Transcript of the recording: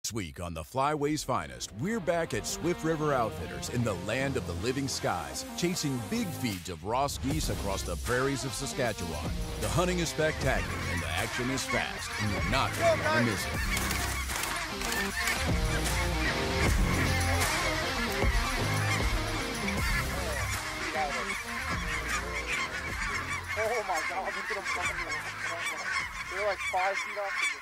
Next week on the Flyways Finest, we're back at Swift River Outfitters in the land of the living skies, chasing big feeds of Ross geese across the prairies of Saskatchewan. The hunting is spectacular and the action is fast, and you're not going to want to miss it. Oh my God, look at them coming. They're like 5 feet off the ground.